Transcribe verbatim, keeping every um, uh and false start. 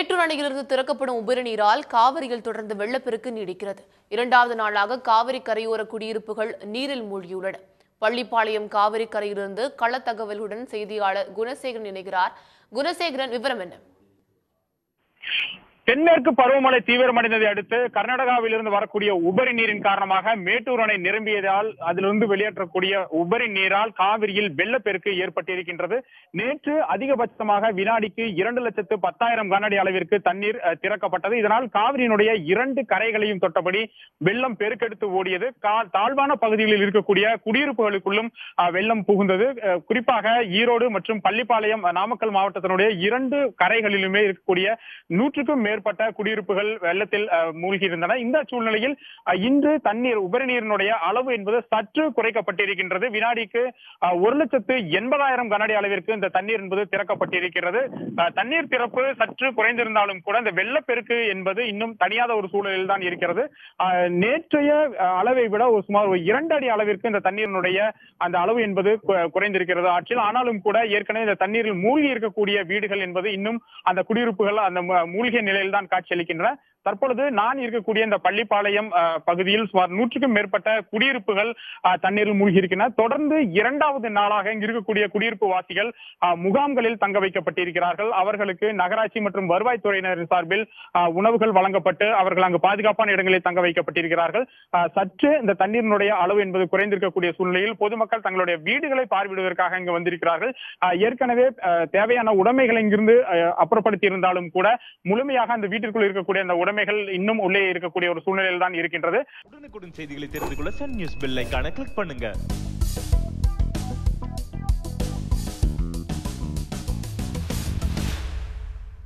மேட்டூர் அணையிலிருந்து திறக்கப்படும் உபரி நீரால் காவிரியில் தொடர்ந்து வெள்ளப்பெருக்கு நீடிக்கிறது. இரண்டாவது நாளாக காவிரி கரையோர குடியிருப்புகள் நீரில் மூழ்கியுள்ளன. பள்ளிப்பாளையம் காவிரி கரையிலிருந்து கள தகவலுடன் செய்தியாளர் குணசேகரன் இணைகிறார். குணசேகரன், விவரம் என்ன? தென்மேற்கு பருவமழை தீவிரமடைந்ததை அடுத்து கர்நாடகாவிலிருந்து வரக்கூடிய உபரி நீரின் காரணமாக மேட்டூர் அணை நிரம்பியதால் அதிலிருந்து வெளியேற்றக்கூடிய உபரி நீரால் காவிரியில் வெள்ளப்பெருக்கு ஏற்பட்டிருக்கின்றது. நேற்று அதிகபட்சமாக வினாடிக்கு இரண்டு லட்சத்து பத்தாயிரம் கனஅடி அளவிற்கு தண்ணீர் திறக்கப்பட்டது. இதனால் காவிரியினுடைய இரண்டு கரைகளையும் தொட்டபடி வெள்ளம் பெருக்கெடுத்து ஓடியது. தாழ்வான பகுதிகளில் இருக்கக்கூடிய குடியிருப்புகளுக்குள்ளும் வெள்ளம் புகுந்தது. குறிப்பாக ஈரோடு மற்றும் பள்ளிப்பாளையம் நாமக்கல் மாவட்டத்தினுடைய இரண்டு கரைகளிலுமே இருக்கக்கூடிய நூற்றுக்கும் மேற்பட்ட குடியிருப்புகள் வெள்ளத்தில் மூழ்கி இருந்தன. இந்த சூழ்நிலையில் இன்று தண்ணீர் உபரி நீரினுடைய அளவு என்பது சற்று குறைக்கப்பட்டிருக்கின்றது. வினாடிக்கு ஒரு லட்சத்து எண்பதாயிரம் கனஅடி அளவிற்கு இந்த தண்ணீர் என்பது திறக்கப்பட்டிருக்கிறது. தண்ணீர் திறப்பு சற்று குறைந்திருந்தாலும் கூட இந்த வெள்ளப்பெருக்கு என்பது இன்னும் தனியாத ஒரு சூழலில் தான் இருக்கிறது. நேற்றைய அளவை விட ஒரு சுமார் இரண்டு அடி அளவிற்கு இந்த தண்ணீரினுடைய அந்த அளவு என்பது குறைந்திருக்கிறது ஆற்றில். ஆனாலும் கூட ஏற்கனவே இந்த தண்ணீரில் மூழ்கி இருக்கக்கூடிய வீடுகள் என்பது இன்னும் அந்த குடியிருப்புகள் அந்த மூழ்கிய நிலையில் தான் காட்சியளிக்கின்றன. தற்பொழுது நான் இருக்கக்கூடிய இந்த பள்ளிப்பாளையம் பகுதியில் சுமார் நூற்றுக்கும் மேற்பட்ட குடியிருப்புகள் தண்ணீரில் மூழ்கி இருக்கின்றன. தொடர்ந்து இரண்டாவது நாளாக இங்கு இருக்கக்கூடிய குடியிருப்பு வாசிகள் முகாம்களில் தங்க வைக்கப்பட்டிருக்கிறார்கள். அவர்களுக்கு நகராட்சி மற்றும் வருவாய்த்துறையினரின் சார்பில் உணவுகள் வழங்கப்பட்டு அவர்கள் அங்கு பாதுகாப்பான இடங்களில் தங்க வைக்கப்பட்டிருக்கிறார்கள். சற்று இந்த தண்ணீரினுடைய அளவு என்பது குறைந்திருக்கக்கூடிய சூழ்நிலையில் பொதுமக்கள் தங்களுடைய வீடுகளை பார்வையிடுவதற்காக இங்கு வந்திருக்கிறார்கள். ஏற்கனவே தேவையான உடைமைகளை இங்கிருந்து அப்புறப்படுத்தி இருந்தாலும் கூட முழுமையாக அந்த வீட்டிற்குள் இருக்கக்கூடிய அந்த உடைமைகள் இன்னும் உள்ளே இருக்கக்கூடிய ஒரு சூழ்நிலையில் தான் இருக்கின்றது. உடனுக்குடன் செய்திகளை தெரிந்து கொள்ள சன் நியூஸ் பெல் ஐகானை கிளிக் பண்ணுங்க.